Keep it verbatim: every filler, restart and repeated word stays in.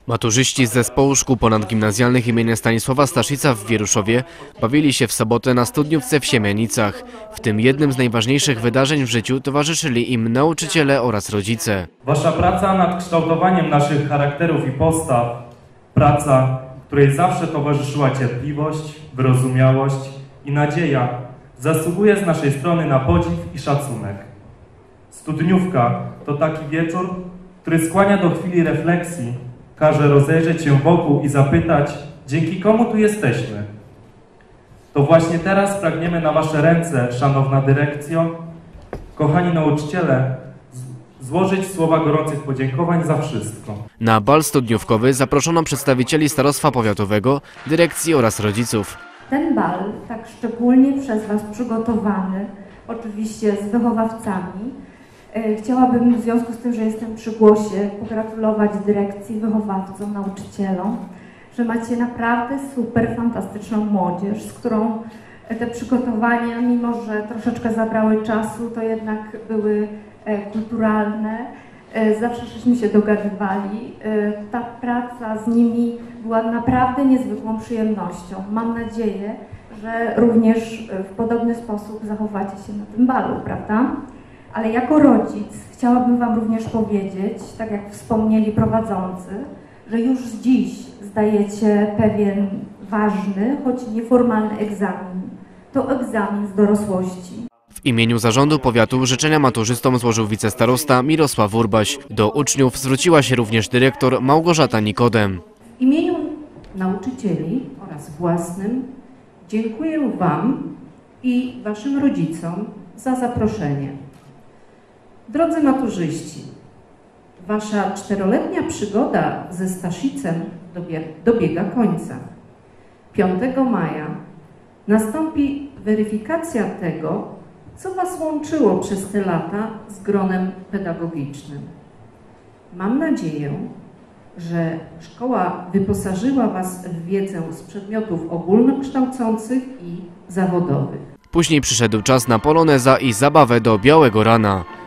Maturzyści z zespołu szkół ponadgimnazjalnych imienia Stanisława Staszica w Wieruszowie bawili się w sobotę na studniówce w Siemianicach. W tym jednym z najważniejszych wydarzeń w życiu towarzyszyli im nauczyciele oraz rodzice. Wasza praca nad kształtowaniem naszych charakterów i postaw, praca, której zawsze towarzyszyła cierpliwość, wyrozumiałość i nadzieja, zasługuje z naszej strony na podziw i szacunek. Studniówka to taki wieczór, który skłania do chwili refleksji, każe rozejrzeć się wokół i zapytać, dzięki komu tu jesteśmy. To właśnie teraz pragniemy na wasze ręce, szanowna dyrekcjo, kochani nauczyciele, złożyć słowa gorących podziękowań za wszystko. Na bal studniówkowy zaproszono przedstawicieli starostwa powiatowego, dyrekcji oraz rodziców. Ten bal, tak szczególnie przez was przygotowany, oczywiście z wychowawcami, chciałabym w związku z tym, że jestem przy głosie, pogratulować dyrekcji, wychowawcom, nauczycielom, że macie naprawdę super, fantastyczną młodzież, z którą te przygotowania, mimo że troszeczkę zabrały czasu, to jednak były kulturalne. Zawsze żeśmy się dogadywali. Ta praca z nimi była naprawdę niezwykłą przyjemnością. Mam nadzieję, że również w podobny sposób zachowacie się na tym balu, prawda? Ale jako rodzic chciałabym wam również powiedzieć, tak jak wspomnieli prowadzący, że już dziś zdajecie pewien ważny, choć nieformalny egzamin. To egzamin z dorosłości. W imieniu zarządu powiatu życzenia maturzystom złożył wicestarosta Mirosław Urbaś. Do uczniów zwróciła się również dyrektor Małgorzata Nikodem. W imieniu nauczycieli oraz własnym dziękuję wam i waszym rodzicom za zaproszenie. Drodzy maturzyści, wasza czteroletnia przygoda ze Staszicem dobiega końca. piątego maja nastąpi weryfikacja tego, co was łączyło przez te lata z gronem pedagogicznym. Mam nadzieję, że szkoła wyposażyła was w wiedzę z przedmiotów ogólnokształcących i zawodowych. Później przyszedł czas na poloneza i zabawę do białego rana.